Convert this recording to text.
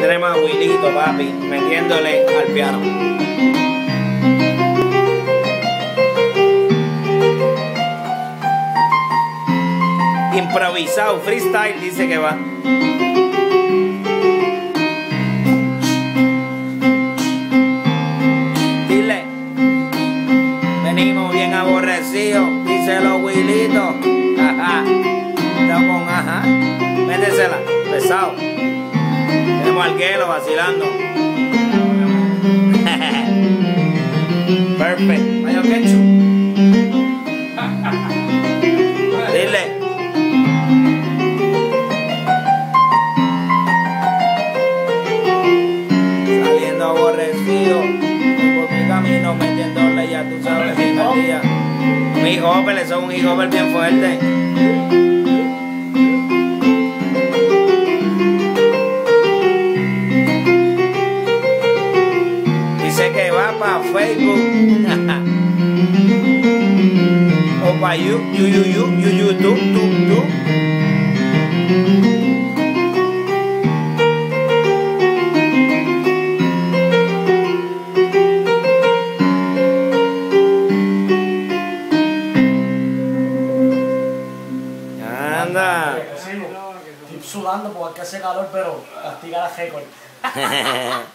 tenemos a Wilito, papi, metiéndole al piano. Improvisado, freestyle, dice que va. Dile, venimos bien aborrecidos, díselo Wilito. Ajá, está con ajá, métesela, pesado. Tenemos al Guelo vacilando. Perfect. Mayo Ketchup. Dile. Saliendo aborrecido por mi camino, metiéndole, ya tú sabes, bien al día. Mi hopper, eso es un hopper bien fuerte. Dice que va para Facebook o para YouTube, tú. Anda. Estoy sudando porque hace calor, pero castiga la récord.